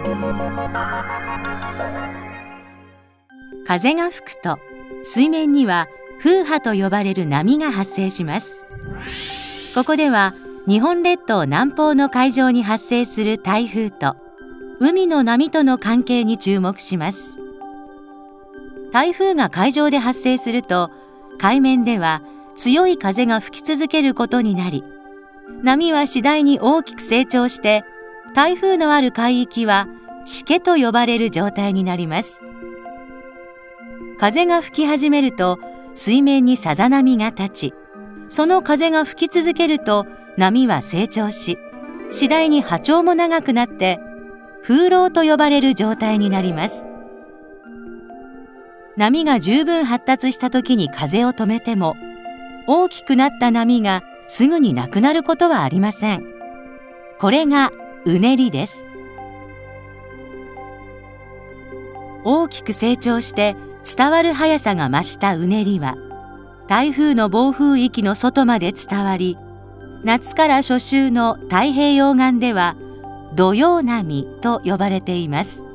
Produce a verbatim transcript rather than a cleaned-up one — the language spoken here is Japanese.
風が吹くと水面には風波と呼ばれる波が発生します。ここでは日本列島南方の海上に発生する台風と海の波との関係に注目します。台風が海上で発生すると海面では強い風が吹き続けることになり、波は次第に大きく成長して台風のある海域はしけと呼ばれる状態になります。風が吹き始めると水面にさざ波が立ち、その風が吹き続けると波は成長し、次第に波長も長くなって風浪と呼ばれる状態になります。波が十分発達した時に風を止めても、大きくなった波がすぐになくなることはありません。これがうねりです。大きく成長して伝わる速さが増したうねりは、台風の暴風域の外まで伝わり、夏から初秋の太平洋岸では土用波と呼ばれています。